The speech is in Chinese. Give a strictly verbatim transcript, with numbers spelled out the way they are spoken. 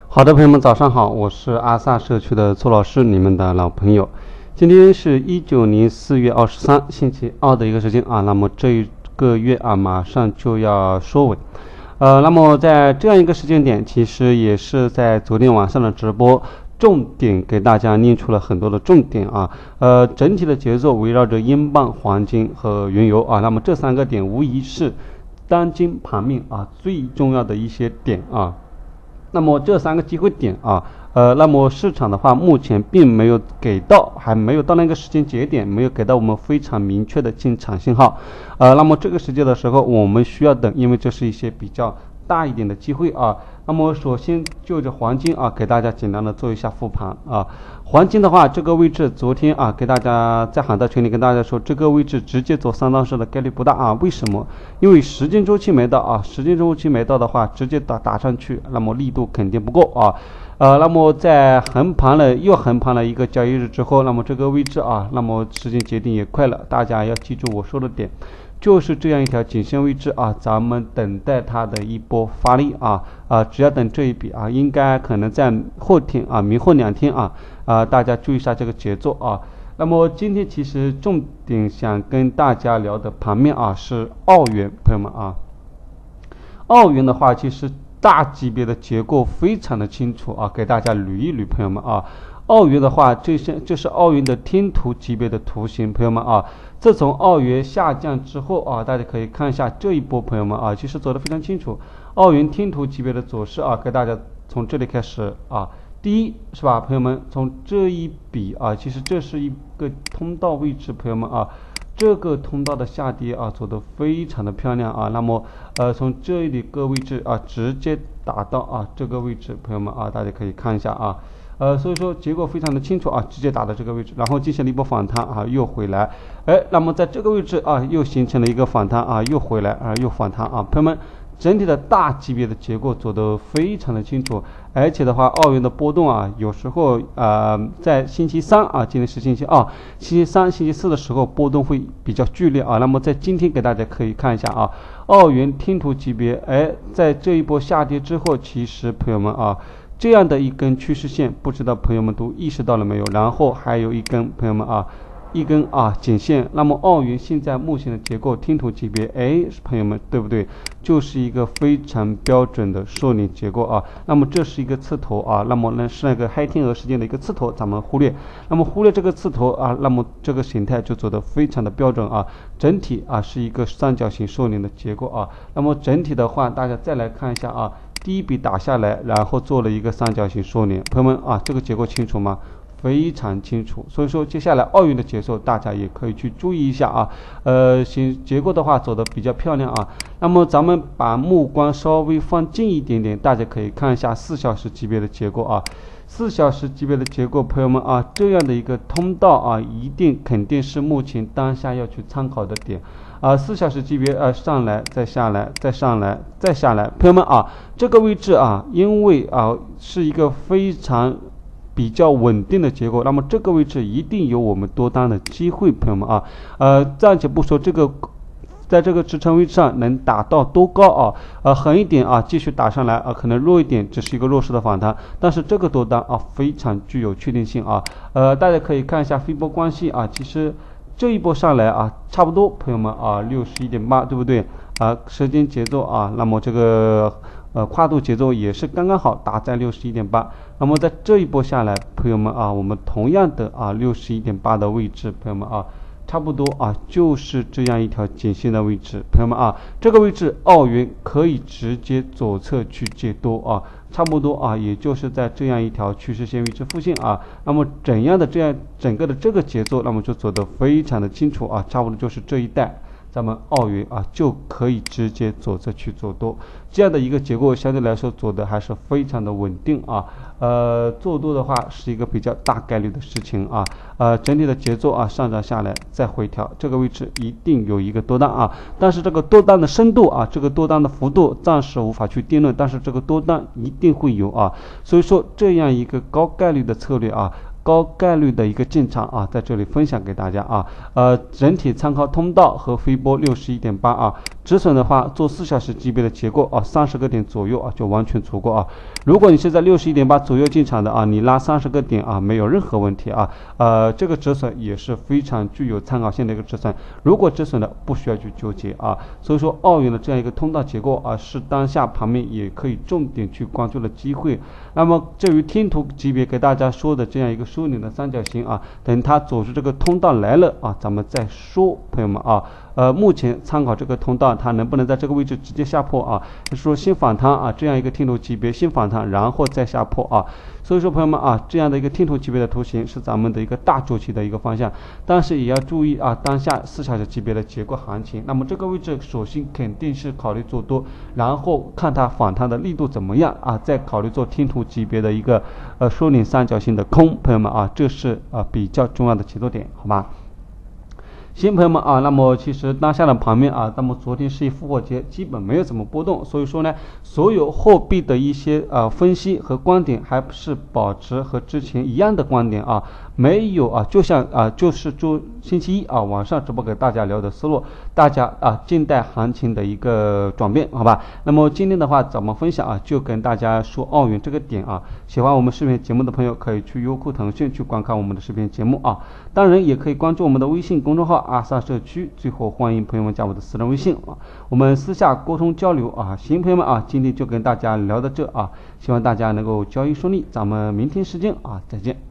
好的，朋友们，早上好，我是阿萨社区的崔老师，你们的老朋友。今天是一九年四月二十三，星期二的一个时间啊。那么这一个月啊，马上就要收尾。呃，那么在这样一个时间点，其实也是在昨天晚上的直播，重点给大家拎出了很多的重点啊。呃，整体的节奏围绕着英镑、黄金和原油啊。那么这三个点无疑是当今盘面啊最重要的一些点啊。那么这三个机会点啊，呃，那么市场的话，目前并没有给到，还没有到那个时间节点，没有给到我们非常明确的进场信号，呃，那么这个时间的时候，我们需要等，因为这是一些比较大一点的机会啊。那么首先就着黄金啊，给大家简单的做一下复盘啊。黄金的话，这个位置昨天啊，给大家在喊到群里跟大家说，这个位置直接走三当式的概率不大啊。为什么？因为时间周期没到啊，时间周期没到的话，直接打打上去，那么力度肯定不够啊。呃，那么在横盘了又横盘了一个交易日之后，那么这个位置啊，那么时间节点也快了，大家要记住我说的点。就是这样一条颈线位置啊，咱们等待它的一波发力啊啊，只要等这一笔啊，应该可能在后天啊，明后两天啊啊，大家注意一下这个节奏啊。那么今天其实重点想跟大家聊的盘面啊是澳元，朋友们啊，澳元的话其实大级别的结构非常的清楚啊，给大家捋一捋，朋友们啊。澳元的话，这些这是澳元的天图级别的图形，朋友们啊。自从澳元下降之后啊，大家可以看一下这一波，朋友们啊，其实走得非常清楚。澳元天图级别的走势啊，给大家从这里开始啊，第一是吧，朋友们，从这一笔啊，其实这是一个通道位置，朋友们啊，这个通道的下跌啊，走得非常的漂亮啊。那么呃，从这里个位置啊，直接打到啊这个位置，朋友们啊，大家可以看一下啊。呃，所以说结果非常的清楚啊，直接打到这个位置，然后进行了一波反弹啊，又回来，哎，那么在这个位置啊，又形成了一个反弹啊，又回来啊，又反弹啊，朋友们，整体的大级别的结构走得非常的清楚，而且的话，澳元的波动啊，有时候呃，在星期三啊，今天是星期二，星期三、星期四的时候波动会比较剧烈啊，那么在今天给大家可以看一下啊，澳元天图级别，哎，在这一波下跌之后，其实朋友们啊。这样的一根趋势线，不知道朋友们都意识到了没有？然后还有一根，朋友们啊，一根啊颈线。那么澳元现在目前的结构天图级别，哎，朋友们对不对？就是一个非常标准的瘦脸结构啊。那么这是一个刺头啊，那么呢是那个黑天鹅事件的一个刺头，咱们忽略。那么忽略这个刺头啊，那么这个形态就走得非常的标准啊。整体啊是一个三角形瘦脸的结构啊。那么整体的话，大家再来看一下啊。第一笔打下来，然后做了一个三角形收敛，朋友们啊，这个结构清楚吗？非常清楚。所以说接下来澳元的节奏，大家也可以去注意一下啊。呃，形结构的话走得比较漂亮啊。那么咱们把目光稍微放近一点点，大家可以看一下四小时级别的结构啊。四小时级别的结构，朋友们啊，这样的一个通道啊，一定肯定是目前当下要去参考的点。啊，四小时级别啊，上来再下来，再上来再下来，朋友们啊，这个位置啊，因为啊是一个非常比较稳定的结构，那么这个位置一定有我们多单的机会，朋友们啊，呃，暂且不说这个，在这个支撑位置上能打到多高啊，呃，横一点啊，继续打上来啊，可能弱一点，只是一个弱势的反弹，但是这个多单啊，非常具有确定性啊，呃，大家可以看一下飞波关系啊，其实。这一波上来啊，差不多，朋友们啊，六十一点八，对不对啊？时间节奏啊，那么这个呃跨度节奏也是刚刚好打在六十一点八。那么在这一波下来，朋友们啊，我们同样的啊六十一点八的位置，朋友们啊，差不多啊就是这样一条颈线的位置，朋友们啊，这个位置澳元可以直接左侧去接多啊。差不多啊，也就是在这样一条趋势线位置附近啊，那么怎样的这样整个的这个节奏，那么就走得非常的清楚啊，差不多就是这一带，咱们澳元啊就可以直接左侧去做多，这样的一个结构相对来说走的还是非常的稳定啊，呃，做多的话是一个比较大概率的事情啊，呃，整体的节奏啊上涨下来再回调，这个位置一定有一个多单啊，但是这个多单的深度啊，这个多单的幅度暂时无法去定论，但是这个多单一定会有啊，所以说这样一个高概率的策略啊。高概率的一个进场啊，在这里分享给大家啊，呃，整体参考通道和飞波六十一点八啊， 止损的话，做四小时级别的结构啊，三十个点左右啊，就完全足够啊。如果你是在六十一点八左右进场的啊，你拉三十个点啊，没有任何问题啊。呃，这个止损也是非常具有参考性的一个止损。如果止损的，不需要去纠结啊。所以说，澳元的这样一个通道结构啊，是当下盘面也可以重点去关注的机会。那么，至于天图级别给大家说的这样一个收敛的三角形啊，等它走出这个通道来了啊，咱们再说，朋友们啊。呃，目前参考这个通道，它能不能在这个位置直接下破啊？就是说先反弹啊，这样一个天图级别先反弹，然后再下破啊。所以说，朋友们啊，这样的一个天图级别的图形是咱们的一个大周期的一个方向，但是也要注意啊，当下四小时级别的结构行情。那么这个位置，首先肯定是考虑做多，然后看它反弹的力度怎么样啊，再考虑做天图级别的一个呃收敛三角形的空，朋友们啊，这是啊、呃、比较重要的节奏点，好吧？行，朋友们啊，那么其实当下的盘面啊，那么昨天是一复活节，基本没有怎么波动，所以说呢，所有货币的一些呃分析和观点还是保持和之前一样的观点啊，没有啊，就像啊，就是周星期一啊晚上直播给大家聊的思路，大家啊静待行情的一个转变，好吧？那么今天的话怎么分享啊，就跟大家说澳元这个点啊，喜欢我们视频节目的朋友可以去优酷、腾讯去观看我们的视频节目啊，当然也可以关注我们的微信公众号阿萨社区，最后欢迎朋友们加我的私人微信啊，我们私下沟通交流啊。行，朋友们啊，今天就跟大家聊到这啊，希望大家能够交易顺利，咱们明天时间啊再见。